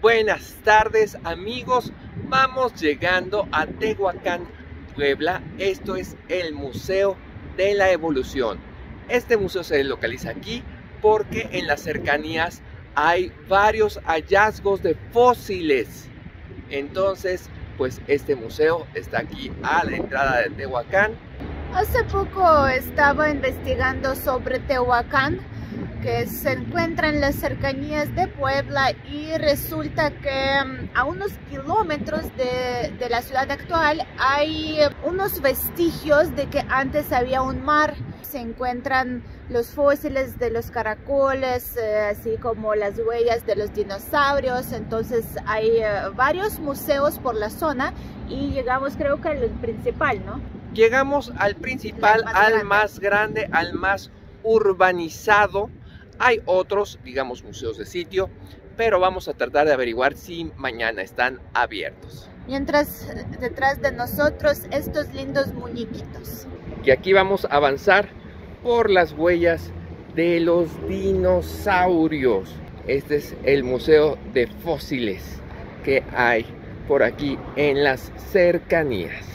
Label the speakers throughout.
Speaker 1: Buenas tardes amigos, vamos llegando a Tehuacán, Puebla. Esto es el Museo de la Evolución. Este museo se localiza aquí porque en las cercanías hay varios hallazgos de fósiles. Entonces, pues este museo está aquí a la entrada de Tehuacán.
Speaker 2: Hace poco estaba investigando sobre Tehuacán, que se encuentra en las cercanías de Puebla, y resulta que a unos kilómetros de la ciudad actual hay unos vestigios de que antes había un mar. Se encuentran los fósiles de los caracoles, así como las huellas de los dinosaurios. Entonces hay varios museos por la zona y llegamos, creo que al principal, ¿no?
Speaker 1: Llegamos al principal, al más grande, al más urbanizado. Hay otros, digamos, museos de sitio, pero vamos a tratar de averiguar si mañana están abiertos.
Speaker 2: Mientras detrás de nosotros estos lindos muñequitos.
Speaker 1: Y aquí vamos a avanzar por las huellas de los dinosaurios. Este es el museo de fósiles que hay por aquí en las cercanías.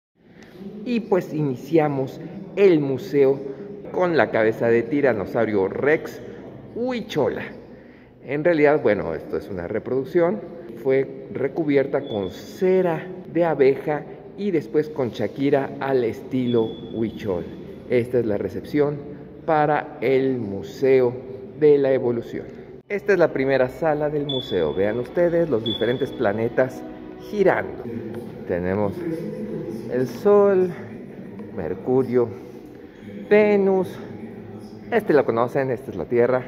Speaker 1: Y pues iniciamos el museo con la cabeza de Tiranosaurio Rex Huichola. En realidad, bueno, esto es una reproducción. Fue recubierta con cera de abeja y después con Shakira al estilo Huichol. Esta es la recepción para el Museo de la Evolución. Esta es la primera sala del museo. Vean ustedes los diferentes planetas girando. Tenemos el Sol, Mercurio, Venus, este lo conocen, esta es la Tierra,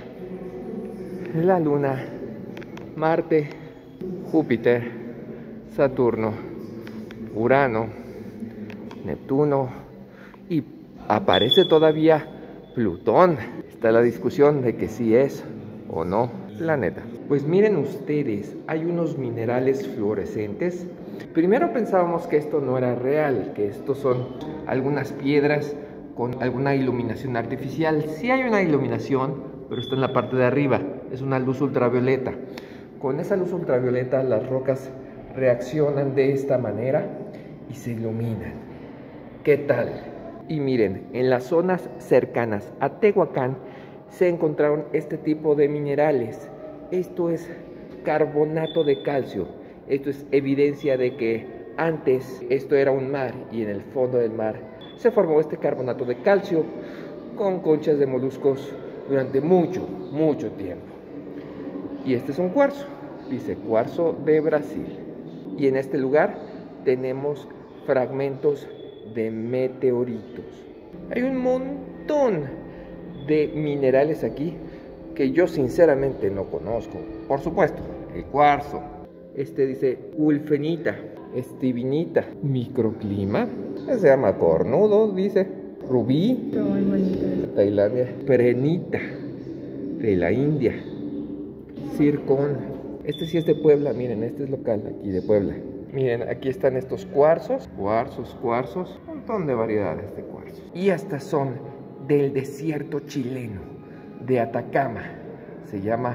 Speaker 1: la Luna, Marte, Júpiter, Saturno, Urano, Neptuno y aparece todavía Plutón. Está la discusión de que si es o no planeta. Pues miren ustedes, hay unos minerales fluorescentes. Primero pensábamos que esto no era real, que estos son algunas piedras con alguna iluminación artificial. Sí hay una iluminación, pero está en la parte de arriba, es una luz ultravioleta. Con esa luz ultravioleta las rocas reaccionan de esta manera y se iluminan. ¿Qué tal? Y miren, en las zonas cercanas a Tehuacán se encontraron este tipo de minerales. Esto es carbonato de calcio. Esto es evidencia de que antes esto era un mar y en el fondo del mar se formó este carbonato de calcio con conchas de moluscos durante mucho tiempo. Y este es un cuarzo, dice cuarzo de Brasil. Y en este lugar tenemos fragmentos de meteoritos. Hay un montón de minerales aquí que yo sinceramente no conozco. Por supuesto, el cuarzo. Este dice ulfenita, estivinita, microclima, se llama cornudo, dice rubí, Tailandia, perenita, de la India, circón. Este sí es de Puebla, miren, este es local aquí de Puebla. Miren, aquí están estos cuarzos, un montón de variedades de cuarzos. Y hasta son del desierto chileno, de Atacama, se llama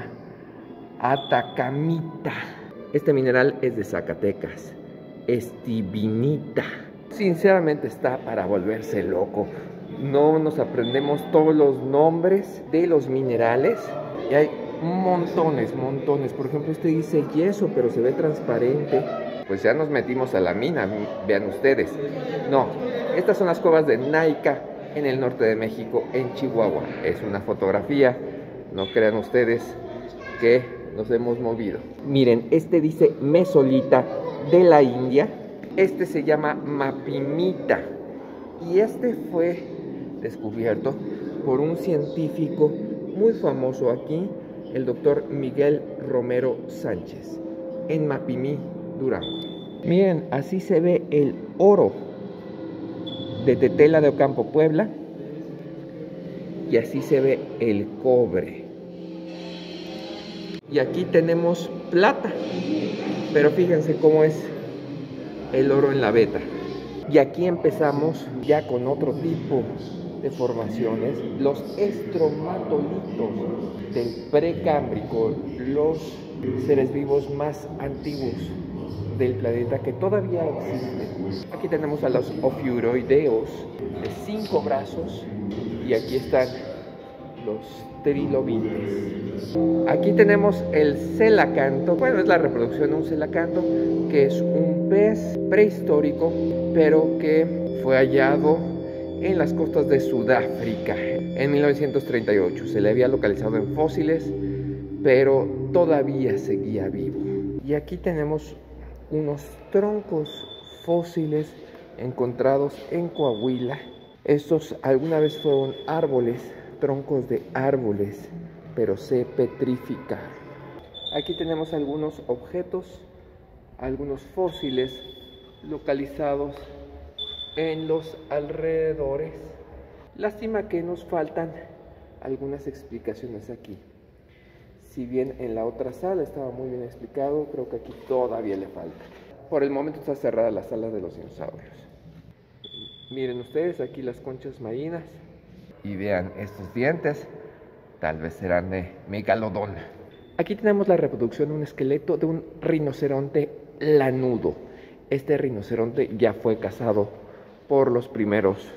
Speaker 1: atacamita. Este mineral es de Zacatecas, estivinita. Sinceramente está para volverse loco. No nos aprendemos todos los nombres de los minerales y hay montones. Por ejemplo, este dice yeso, pero se ve transparente. Pues ya nos metimos a la mina, vean ustedes. No, estas son las cuevas de Naica en el norte de México, en Chihuahua. Es una fotografía, no crean ustedes que nos hemos movido. Miren, este dice mesolita de la India. Este se llama mapimita. Y este fue descubierto por un científico muy famoso aquí, el doctor Miguel Romero Sánchez, en Mapimí, Durango. Miren, así se ve el oro de Tetela de Ocampo, Puebla. Y así se ve el cobre. Y aquí tenemos plata, pero fíjense cómo es el oro en la veta. Y aquí empezamos ya con otro tipo de formaciones, los estromatolitos del Precámbrico, los seres vivos más antiguos del planeta que todavía existen. Aquí tenemos a los ofiuroideos de 5 brazos y aquí están los trilobites. Aquí tenemos el celacanto. Bueno, es la reproducción de un celacanto, que es un pez prehistórico, pero que fue hallado en las costas de Sudáfrica en 1938. Se le había localizado en fósiles, pero todavía seguía vivo. Y aquí tenemos unos troncos fósiles encontrados en Coahuila. Estos alguna vez fueron árboles, troncos de árboles, pero se petrificaron. Aquí tenemos algunos objetos, algunos fósiles localizados en los alrededores. Lástima que nos faltan algunas explicaciones aquí. Si bien en la otra sala estaba muy bien explicado, creo que aquí todavía le falta. Por el momento está cerrada la sala de los dinosaurios. Miren ustedes aquí las conchas marinas y vean estos dientes, tal vez serán de megalodón. Aquí tenemos la reproducción de un esqueleto de un rinoceronte lanudo. Este rinoceronte ya fue cazado por los primeros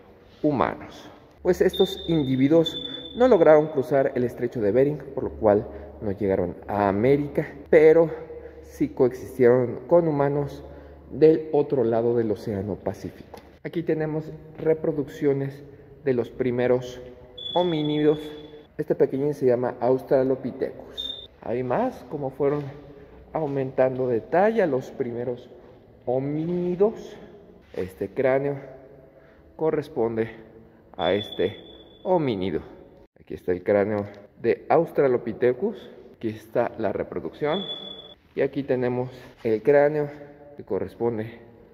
Speaker 1: humanos, pues estos individuos no lograron cruzar el estrecho de Bering, por lo cual no llegaron a América, pero sí coexistieron con humanos del otro lado del Océano Pacífico. Aquí tenemos reproducciones de los primeros homínidos. Este pequeñín se llama Australopithecus. Hay más, como fueron aumentando de talla los primeros homínidos. Este cráneo corresponde a este homínido. Aquí está el cráneo de Australopithecus. Aquí está la reproducción. Y aquí tenemos el cráneo que corresponde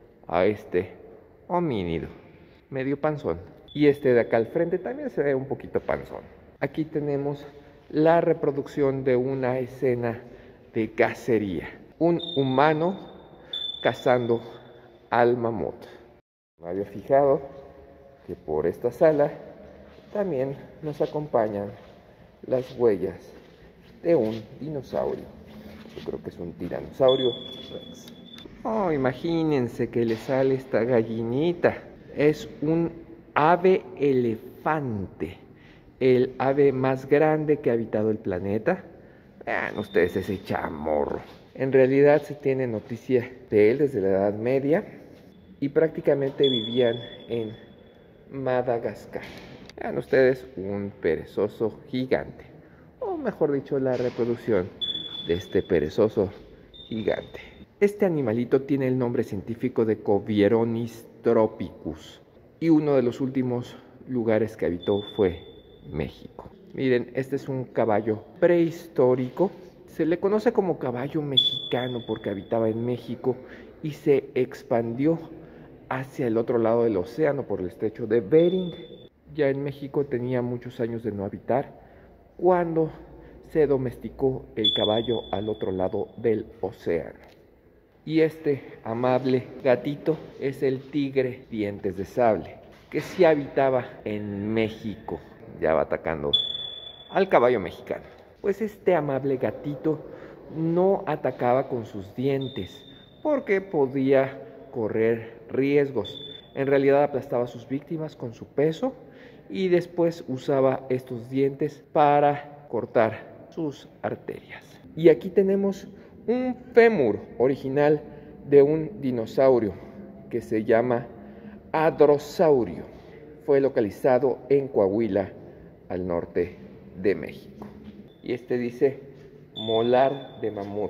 Speaker 1: a este homínido, medio panzón. Y este de acá al frente también se ve un poquito panzón. Aquí tenemos la reproducción de una escena de cacería. Un humano cazando al mamut. Me había fijado que por esta sala también nos acompañan las huellas de un dinosaurio. Yo creo que es un tiranosaurio rex. Oh, imagínense que le sale esta gallinita. Es un ave elefante, el ave más grande que ha habitado el planeta. Vean ustedes ese chamorro. En realidad se tiene noticia de él desde la Edad Media y prácticamente vivían en Madagascar. Vean ustedes un perezoso gigante, o mejor dicho, la reproducción de este perezoso gigante. Este animalito tiene el nombre científico de Covieronis tropicus y uno de los últimos lugares que habitó fue México. Miren, este es un caballo prehistórico. Se le conoce como caballo mexicano porque habitaba en México y se expandió hacia el otro lado del océano por el estrecho de Bering. Ya en México tenía muchos años de no habitar cuando se domesticó el caballo al otro lado del océano. Y este amable gatito es el tigre dientes de sable, que sí habitaba en México. Ya va atacando al caballo mexicano. Pues este amable gatito no atacaba con sus dientes porque podía correr riesgos. En realidad aplastaba a sus víctimas con su peso y después usaba estos dientes para cortar sus arterias. Y aquí tenemos un fémur original de un dinosaurio que se llama Hadrosaurio. Fue localizado en Coahuila, al norte de México. Y este dice molar de mamut.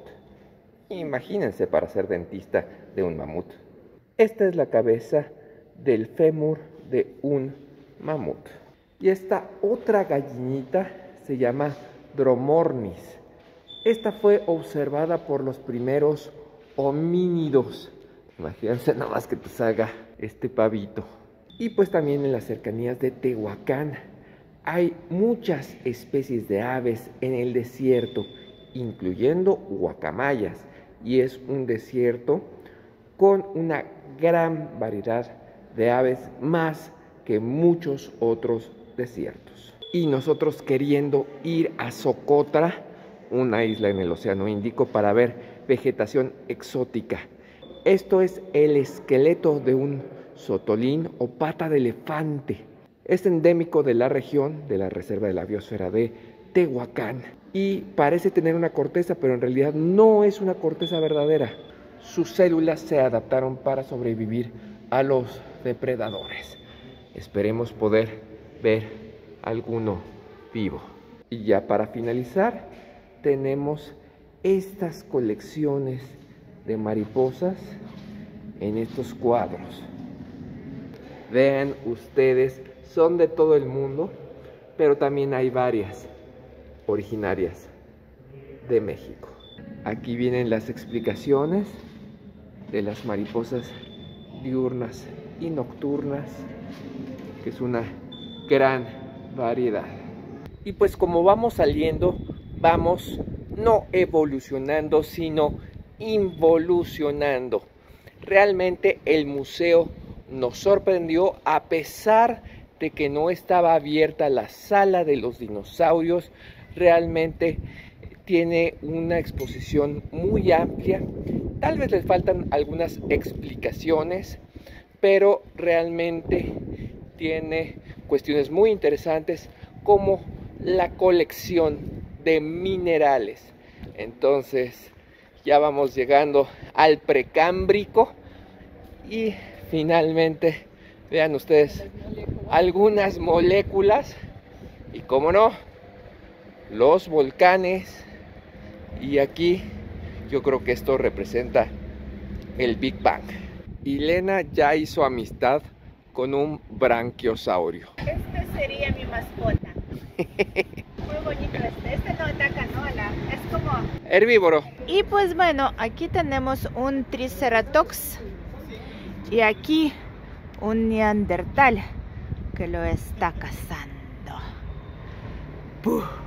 Speaker 1: Imagínense para ser dentista de un mamut. Esta es la cabeza del fémur de un mamut. Y esta otra gallinita se llama Dromornis. Esta fue observada por los primeros homínidos. Imagínense nada más que te salga este pavito. Y pues también en las cercanías de Tehuacán hay muchas especies de aves en el desierto, incluyendo guacamayas. Y es un desierto con una gran variedad de aves más que muchos otros desiertos. Y nosotros queriendo ir a Socotra, una isla en el Océano Índico, para ver vegetación exótica. Esto es el esqueleto de un sotolín o pata de elefante. Es endémico de la región de la Reserva de la Biosfera de Tehuacán y parece tener una corteza, pero en realidad no es una corteza verdadera. Sus células se adaptaron para sobrevivir a los depredadores. Esperemos poder ver alguno vivo. Y ya para finalizar, tenemos estas colecciones de mariposas en estos cuadros. Vean ustedes, son de todo el mundo, pero también hay varias originarias de México. Aquí vienen las explicaciones de las mariposas diurnas y nocturnas, que es una gran variedad. Y pues como vamos saliendo, vamos no evolucionando, sino involucionando. Realmente el museo nos sorprendió, a pesar de que no estaba abierta la sala de los dinosaurios. Realmente tiene una exposición muy amplia. Tal vez les faltan algunas explicaciones, pero realmente tiene cuestiones muy interesantes como la colección de minerales. Entonces ya vamos llegando al Precámbrico y finalmente vean ustedes algunas moléculas y, como no, los volcanes. Y aquí yo creo que esto representa el Big Bang. Y Lena ya hizo amistad con un branquiosaurio.
Speaker 2: Este sería mi mascota. Muy bonito este no ataca, ¿no? Es como
Speaker 1: herbívoro.
Speaker 2: Y pues bueno, aquí tenemos un Triceratops y aquí un Neandertal que lo está cazando. ¡Puh!